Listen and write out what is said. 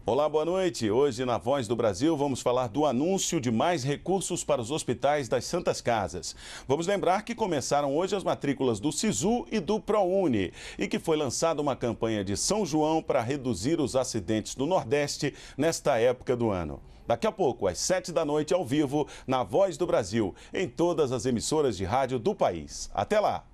Olá, boa noite. Hoje, na Voz do Brasil, vamos falar do anúncio de mais recursos para os hospitais das Santas Casas. Vamos lembrar que começaram hoje as matrículas do SISU e do ProUni e que foi lançada uma campanha de São João para reduzir os acidentes no Nordeste nesta época do ano. Daqui a pouco, às 7 da noite, ao vivo, na Voz do Brasil, em todas as emissoras de rádio do país. Até lá!